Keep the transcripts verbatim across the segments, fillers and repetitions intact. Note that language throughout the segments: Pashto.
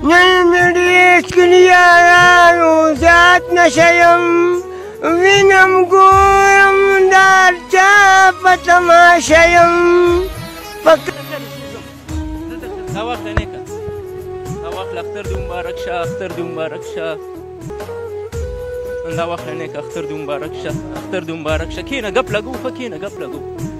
نن مې ډېر کلي یارانو زیات نشه یم وینم ګورم د هر چا په تماشه یم دا واخله نیکه دا واخله اختر دې مبارک شه اختر دې مبارک شه دا واخله نیکه اختر دې مبارک شه اختر دې مبارک شه کښېنه ګپ لګو ښه کښېنه ګپ لګو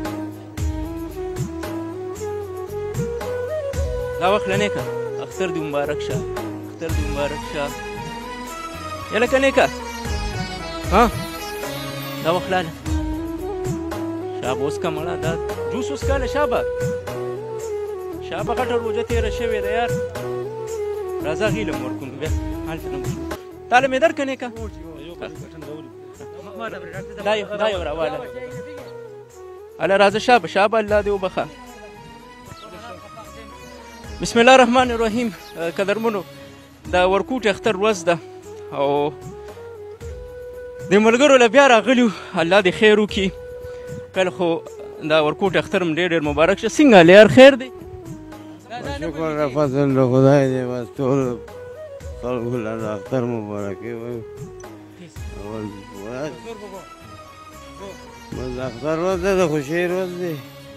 دا واخله نیکه اختر دې مبارک شه اختر دې مبارک شه یا لکه نیکه ها دا واخله هله شابه اوس که مړه دا جوس اوس کاله شابه شابه غټه روژه تېره شوې ده یار راځه غیله مې ورکوم بیا هلته نه وشو تاله مې درکه نیکه دا یو دا یو راواله هله راځه شابه شابه الله دې وبخه بسم الله الرحمن الرحیم قدرمنو د ورکوټ اختر ورځ ده او د ملګرو له بیا راغلي الله دې خیر وکړي کله خو دا ورکوټ اختر م ډېر ډېر مبارک شه څنګه هلې یار خیر دی شکر د فضل د خدای دی بس ټولو خلکو له د اختر مبارکي وایو بس د اختر ورځ ده د خوښۍ ورځ دی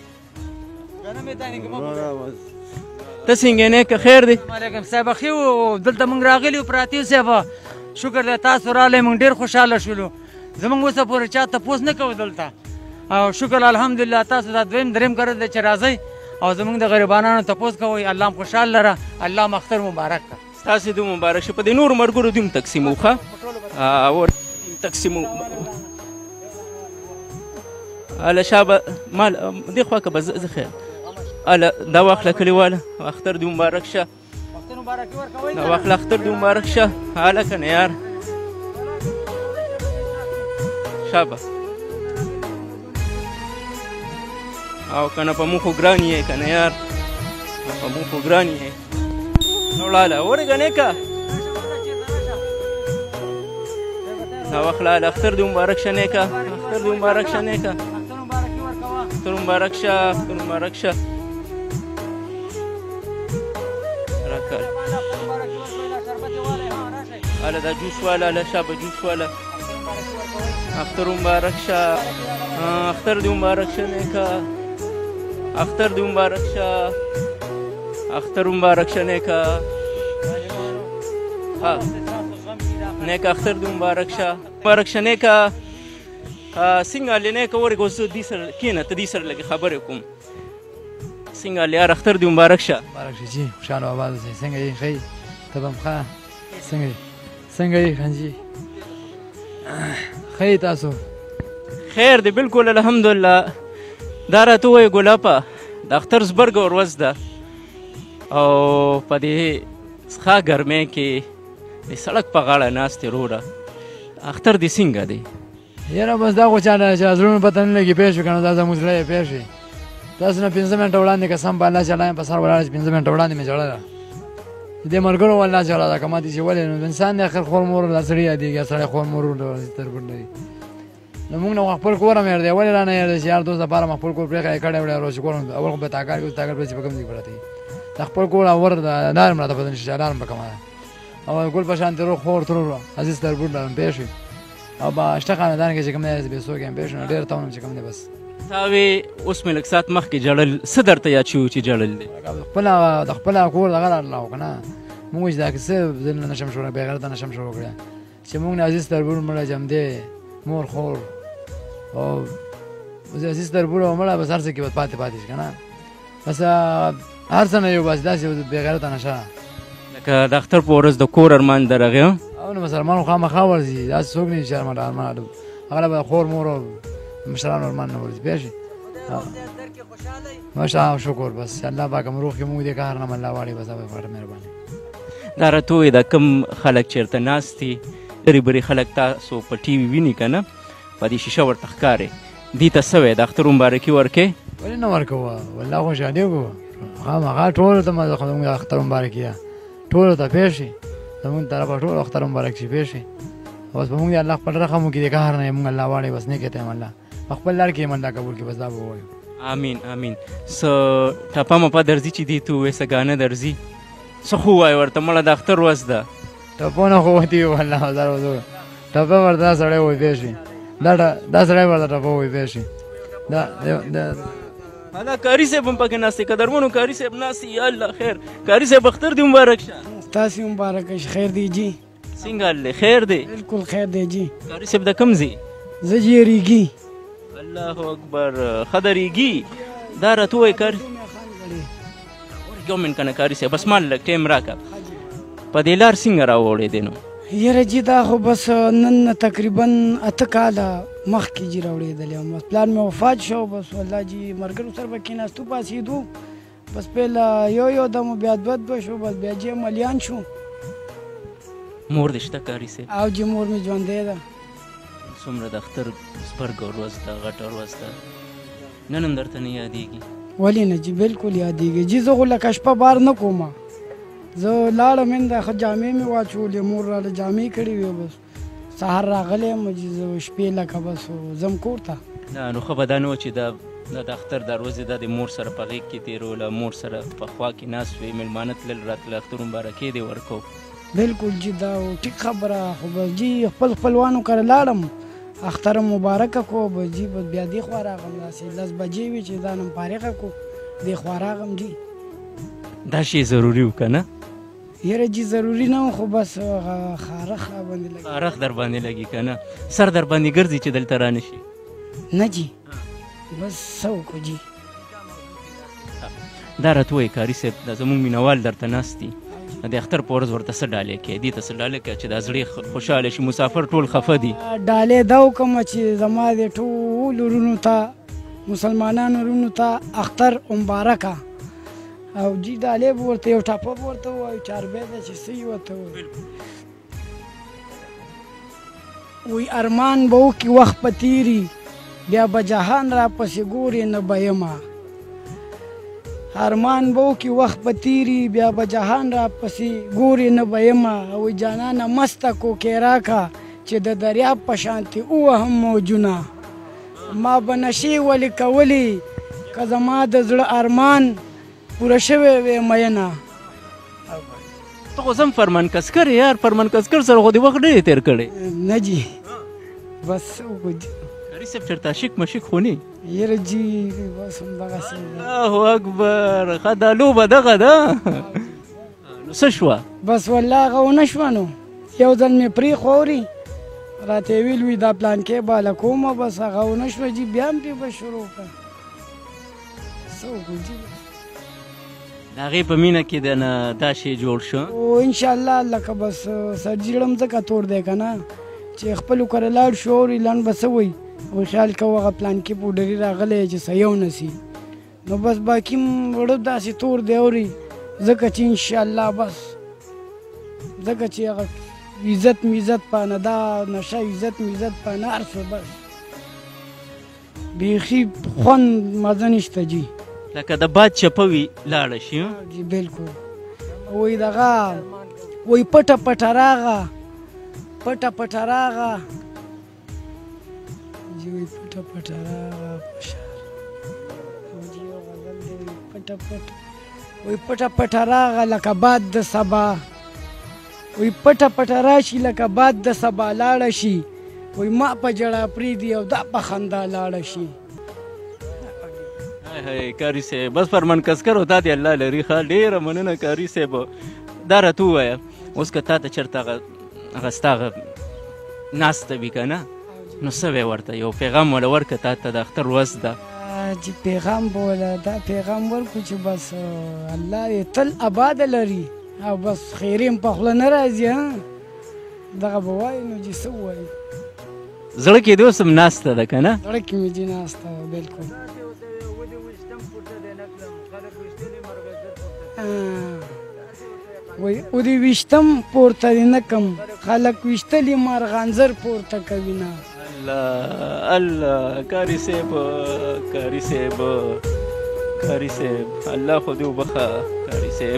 ته څنګه نیکه خیر دی علیکم صاحب ښه وو دلته موږ راغلي وو پراته یو صاحب شکر دی تاسو راغلی موږ ډېر خوشحاله شولو زموږ اوسه پورې چا تپوس نه کوو دلته او شکر الحمدلله تاسو دا دویم دریم کار دی چې راځئ او زموږ د غریبانانو تپوس کوئ الله هم خوشحال لره الله هم اختر مبارک که ستاسې دې مبارک شه په دې نورو ملګرو دې هم تقسیمو ښه اور تقسیمو هله شابه مال دې خوا که به زه خیر هله دا واخله کلیواله اختر دې مبارک شه دا واخله اختر دې مبارک شه هله که نه یار شابه او کنه په مونږ خو ګران یې که نه یار په مونږ خو ګران یې نو وړاله ورېږه نیکه دا واخله هله اختر دې مبارک شه نیکه اختر دې مبارک شه نیکه اختر مبارک شه اختر مبارک شه راکړه هله دا جوس واله هله شابه جوس واله اختر مبارک شه اختر دې مبارک شه نیکه اختر دې مبارک شه اختر مبارک شه نیکه ها نیکه اختر دې مبارک شه مبارک شه نیکه څنګه هلې نیکه ورېږه اوس زه دې سره کښېنه ته دې سره لږې خبرې کوم څنګه هلې یار اختر دې مبارک شه مبارک شه جي خوشحاله آباد اوسئ څنګه یې ښه یې ته به هم ښه څنګه یې څنګه یې خنجي ښه یې تاسو خیر دی بلکل الحمدلله دا راته ووایه ګلابه د اختر زبرګه ورځ ده او په دې څښا ګرمۍ کې د سړک په غاړه ناست یې وروره اختر دې څنګه دی یاره بس دا خو چا نه چې زړونو پته نه لګي پوه شو که نه دا زموږ زړه یې پوه شي تاسو نه پنځه منټه وړاندې قسم په الله چې الله یم په سر ولاړه چې پنځه منټه وړاندې مې ژړله دې ملګرو والله ژړه ده که ما دې چې ولې نو انسان دی اخر خور مور دا سړي یادېږي سړی خور مور تربور لري نو موږ نه خپل کور هم هېر دی ولې رانه هېر دی چې یار دوست دپاره مې خپل کور پرېښی کړی وړی روز چې کور اول خو به تاکار کړي اوس تاکار پرې چې په کوم ځای کې پراته وي د خپل کور اور لار هم راته پته نه شي چې لار هم په کومه ده او ګل په شانتې روغ خور ترور عزیز تربور لرم پوه شوې او به شته خاندان کې چې کوم دی بې څوک یم پوه شو نو ډېر ته ونم چې کوم دی بس تا وې اوس مې لږ ساعت مخکې ژړل څه درته یاد شوي چې ژړل دی خپله د خپله کور دغه راله و که نه مونږ وایي چې دا څه زه نشم شروع بېغیرته نشم شروع کړی چې مونږ نه عزیز تربور مړه جمدی مور خور او عزیز تربور او مړه بس هر څه کې به پاتې پاتې شي که نه بس هر څه نه یو بس داسې بېغیرته نشه لکه د اختر په ورځ د کور ارمان درغې او نو مسلمان خو خامخا ورځي داسې څوک نه چې ارمان ارمان هغه به خور مور او مشرانو ارمان نه ورځي پوه شي ماشاءالله شکر بس الله پاک هم روغ کړي موږ دې کار نه الله واړي بس هغه په مهرباني دا راته ووایي دا کوم خلک چېرته ناست دي لرې برې خلک تاسو په ټي وي ویني که نه په دې شیشه ورته ښکارې دې ته څه وایې د اختر مبارکي ورکوې ولې نه ورکوه والله خوشحالېږو خامخا ټولو ته زموږ اختر مبارکي ده ټولو ته پوه شي زموږ طرفه ټولو اختر مبارک شي پوه شي بس په موږ د الله خپل رحم وکړي د کار نه موږ الله واړی بس نیکې ته یم الله په خپل لار کې یم الله قبول کړي بس دا به ووایو آمین آمین څه ټپه مپه درځي چې دې ته ووایې څه ګانه درځي څه خو وایي ورته مړه د اختر ورځ ده ټپونه خو وتي وي والله زر وزر ټپه ورته دا سړی وایي پوه شي دا دا سړی ورته ټپه وایي پوه شي دا دا کاري صاحب هم پکې ناست دی قدرمنو کاري صاحب ناست دی یا الله خیر کاري صاحب اختر دی مبارک شه تاسې مبارکه شه خیر دی جی څنګه حال دی خیر دی بالکل خیر دی جی کاري صاحب د کوم ځای زه جی ریګي الله اکبر ښه د ریګي دا راته ووایي کاري یو منټ که نه کاري صاحب بس مال لږ ټایم راکړه په دې لار څنګه راوړې دی نو یاره جی دا خو بس نن تقریبا اته کاله مخکې جی راوړېدلی یم پلان مې وفات شو بس والله جی ملګرو سره به کېناستو پاسېدو بس پهله یو یو دم بیا دوه دوه شو بس بیا جی ملیان شو مور دې شته کاري صاحب او جی مور مې ژوندی ده څومره د اختر زبرګه ورځ ده غټه ورځ ده نن هم درته نه یادېږي ولې نه جی بالکل یادېږي جی زه خو لکه شپه بار نه کومه زه لاړم انده ښه جامې مې واچولې مور راله جامې کړې وې بس سهار راغلی یم چې زه شپې لکه بس ځم کور ته نه نو ښه به دا نه وه چې دا د اختر دا ورځې دا د مور سره په غېږ کې تېروله مور سره په خوا کې ناست وې مېلمانه تلل راتله اختر مبارکۍ دې ورکو بالکل جی دا ټیک خبره خو بس جی خپل خپلوانو کره لاړم اختر مبارکه کو بس جی بس بیا دې خوا راغم داسې لس بجې وې چې ځانم فارغه کو دې خوا راغم جی دا شی ضروري و که نه یاره جی ضروري نه خو بس خارخ را باندې لګي خارخ در باندې لګي که نه سر در باندې ګرځي چې دلته را نه شي نه جی بس څه وکړو جی دا راته ووایي کاري صاحب دا زموږ مینهوال درته ناست دي د اختر په ورځ ورته څه ډالۍ کوې دې ته څه ډالۍ کوې چې دا زړې خوشحاله شي مسافر ټول خفه دي ډالۍ دا وکړم چې زما د ټولو وروڼو ته مسلمانانو وروڼو ته اختر مبارکه او جی ډالۍ به ورته یو ټاپه به ورته ووایو چاربی ده چې څه یې ورته ووایو وی ارمان به وکړي وخت په تیري بیا به جهان را پسې ګورې نه به یمه ارمان به وکړي وخت په تیري بیا به جهان را پسې ګورې نه به یمه وی جانانه مسته کوکې راکه چې د دریاب په شانتې ووهم موجونه ما به نشې ولې کولې که زما د زړه ارمان پوره شوی وی مینه ته خو زم فرمان کسکر یار فرمان کسکر سره خو دې وخت ډېر تېر کړی نه جی بس وکړو جي کاري صاحب چېرته عاشق مشق خو نه یاره جي بس همدغسې الله اکبر ښه دا لوبه دغه ده نو څه شوه بس والله هغه ونه شوه نو یو ځل مې پرېښوه اوري راته یې ویل وي دا پلانکې باله کومه بس هغه ونه شوه جي بیا هم پرې به شروع کړه څه وکړو جي د هغې په مینه کې د نه دا شی جوړ شو او انشاءالله لکه بس سرجیړم ځکه تور دی که نه چې خپلو کره لاړ شو اوري لنډ به څه وایي او خیال کوو هغه پلانکې پوډري راغلی چې صحیح ونه سي نو بس باقي وړه داسې تور دی اوري ځکه چې انشاءالله بس ځکه چې هغه عزت میزت پانه دا نشه عزت میزت پانه هر څه بس بیخي خوند مزه نشته جي لکه د باد چپه وي لاړه شي جي بالکل وایي دغه وایي پټه پټه راغه پټه پټه راغه جي وایي پټه پټه راغه فشار جي یو غزل دی پټه پټه وایي پټه پټه راغه لکه باد د سبا وایي پټه پټه راشي لکه باد د سبا لاړه شي وایي ما په جړه پرېږدي او دا په خندا لاړه شي کاري صاحب بس فرمان کسکر او تا دې الله لري ښه ډېره مننه کاري صاحب دا راته ووایه اوس که تا ته چېرته هغه هغه ستا هغه ناسته وي که نه نو څه وی ورته یو پیغام وله ورکړه تا ته د اختر ورځ ده چې پیغام به وله دا پیغام ورکړو چې بس الله یې تل آباده لري او بس خیرې هم په خوله نه راځي دغه به وایي نو چې څه ووایي زړه کې دې اوس هم ناسته ده که نه زړه کې مې دې ناسته بلکل وایي او دې ویشتم پورته دې نه کم خلک ویشتلي مارغانزر پورته کوي نه الله الله کاري صاحب کاري صاحب کاري صاحب الله خو دې وبخه کاري صاحب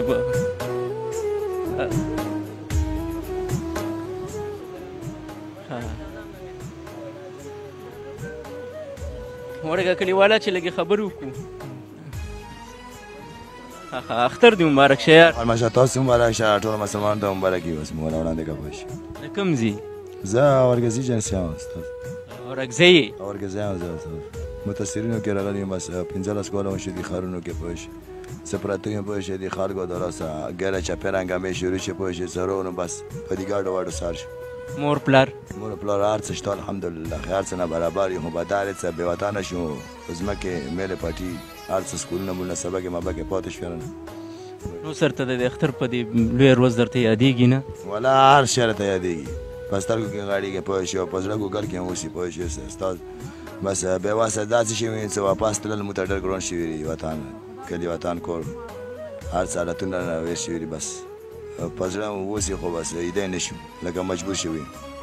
ورګه کلیواله چې لږې خبرې وکړو اختر دې مبارک شه یار. ماشا تاسو مبارک شه، ټول مسلمانانو ته مبارک وي. اوس موږ وړاندې کا پوه شي. د کوم ځای؟ زه اورګزي جنسي یم استاد. اورګزي یې؟ اورګزي یم زه. متاثرینو کې راغلی یم، بس پنځلس کاله وشي دي ښارونو کې پوه شي. زه پراته یم پوه شي، د خلکو د راسه ګله چپې رنګامې شروع شي پوه شي، زه نو بس په دې ګاډو واډو سار شو. مور پلار؟ مور پلار هر څه شته الحمدلله، هر څه نه برابر یو، خو بدل څه بې وطنه شو، په ځمکې میلې پټي هر څه سکولونه مولونه سبق یې مبق یې پاتې شول. نو سر ته د اختر په دې لویه ورځ درته یادېږي نه؟ ولا هر شی راته یادېږي، په سترګو کې غاړېږي پوه شي، او په زړه ګوګل کې هم اوسي پوه شي استاد. بس بې واسه داسې شوي چې واپس تلل موږ ته ډېر ګران شوي دي، وطن کلي وطن کور هر څه حالتونه رانه ویر شوي دي، بس په زړه مو اوسي، خو بس لیدی نه شو لکه مجبور شوي.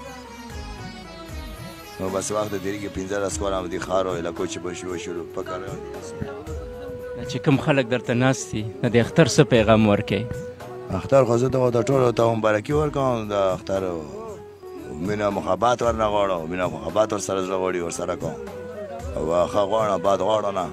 نو بس وخت تېرېږي پنځلس کاله هم دې ښار او علاقو چې به شو شروع په کار چې کوم خلک درته ناست دي د دې اختر څه پیغام ورکوي؟ اختر خو زه ته د ټولو ته مبارکي ورکوم، د اختر مینه محبت ورنه غواړم، مینه محبت ورسره زړه غواړي ورسره کوم، او ښه غواړم بد غواړم نه.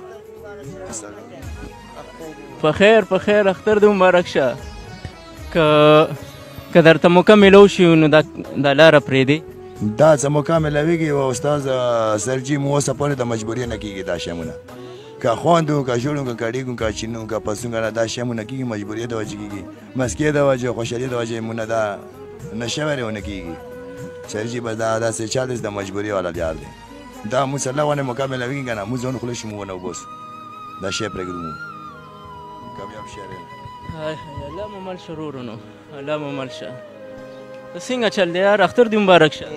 په خیر په خیر اختر دې مبارک شه. که که درته موقع میلو شي نو دا لاره پرېږدې؟ دا څه موقع میلاویږي او استاد سرجي مو اوسه پورې د مجبوري نه کېږي دا شیمونه، که خواندو که جوړو که کاډېږو که چینو که پسونګه نه دا شیمونه کېږي، مجبوري د وجې کېږي، مسکې د وجې خوشحالي د وجې مونه دا نشه ورې ونه کېږي. سرجي به دا داسې چالیس د مجبوري والا یار دی، دا موږ سره ونې موقع میلاویږي که نه موږ ځان خوله شو مو ونه وباسو، دا شی پرېږدو مو کامیاب شی دی. الله مو مل شه ورورو نو، الله مو مل شه. څنګه چل دی یار؟ اختر دې مبارک شه.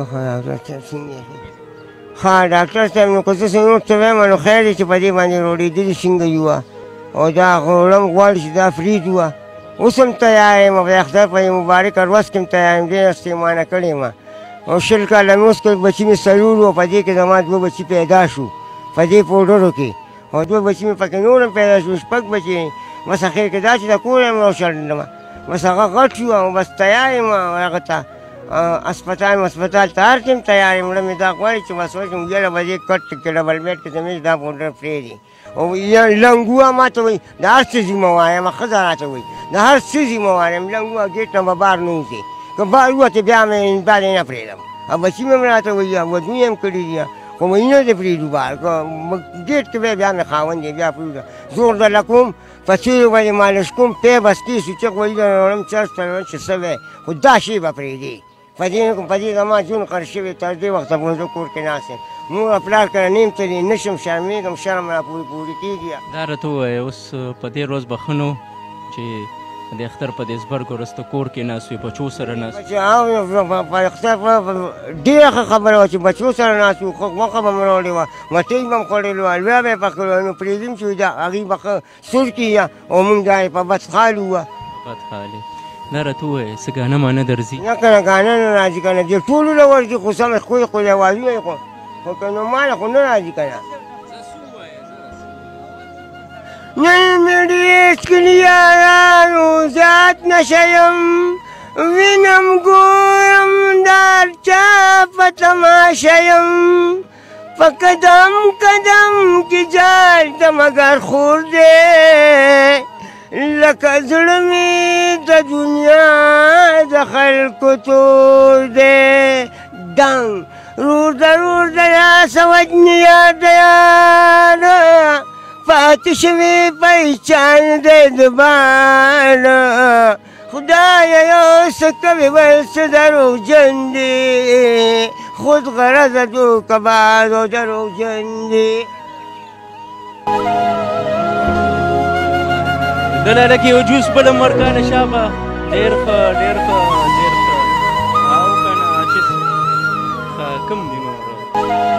ها ډاکټر صاحب نو که زه څه نور څه وایم نو خیر دی چې په دې باندې روړېدلي څنګه یوه او دا غوړم غواړي چې دا فرید وه. اوس هم تیار یم د اختر په مبارکه ورځ کې هم تیار یم، ډېره ستیمانه کړې یم. او شل کاله مې اوس کړ بچي مې څلور وو، په دې کې زما دوه بچي پیدا شو په دې پوډرو کې، او دوه بچي مې پکې نور هم پیدا شو، شپږ بچي. بس اخر کې دا چې د کور یم روشنډم، بس هغه غټ شو او بس تیار یم هغه ته اسپتال مسپتال ته هر ټیم تیار یم. مړه مې دا غواړي چې بس وشم ګېډه بجې کټ کې ډبل بیډ کې زموږ دا پوډر پرېږدي. او لنګوه ما ته وایي د هر څه ذمه وار یم، ښځه راته وایي د هر څه ذمه وار یم، لنګوه ګېټ نه به بار نه وځې، که بار ووتې بیا مې بار یې نه پرېږدم. او بچي مې هم راته وایي ودونه یې هم کړي دي، خو مې نه دې پرېږدو بار، که ګېټ کې به بیا مې خاوند دی بیا پرېږده زور درله کوم په څېرو به دې مالش کوم پی بس کې سو چې وایي راوړم چرس ته راوړم چې څه وی، خو دا شی به پرېږدي. په دې نه کوم په دې زما ژوند خرڅ شوی تر دې وخته پورې زه کور کې ناست یم، مور پلار کره نیم ته دي نشم شرمېږم، شرم را پورې پورې کېږي. دا راته ووایه اوس په دې ورځ بښنو چې د اختر په دې زبرګ ورځ ته کور کې ناست وي، بچو سره ناست په اختر ډېره ښه خبره وه چې بچو سره ناست وو، غوښه به مې راوړې وه، مټۍ به مې خوړلې وه، لویا به یې پخړې وه، نو پرېږدم چې دا هغوی به ښه سور کېږي او مونږ دا یې په بدخال ووه. بدخال دا راته ووایه څه ګانه مانه درځي؟ نه که نه ګانه نه راځي که نه دې ټولو له ورځي، خو سمې ښکلې ښکلې اوازونه یې خو خو که نو ماله خو نه راځي که نه. نن مې ډېر ښکلي یارانو ذات نشه یم، وینم ګورم د هر چا په تماشه یم، په قدم قدم کې جال د مګر خور دی، لکه زړه مې د دنیا د خلکو تور دی. دنګ رور د رور د لاسه وجنې یار د یاره، پاتې شوې پهچان دی د بانه، خدایه یو څه کوې بل څه دروغجن دی، خود غرضه دوکهباز او دروغجن دی. دله لکه یو جوس بله مرکانه شابه ډېر ښه ډېر ښه ډېر ښه او که نه چې کوم دي نور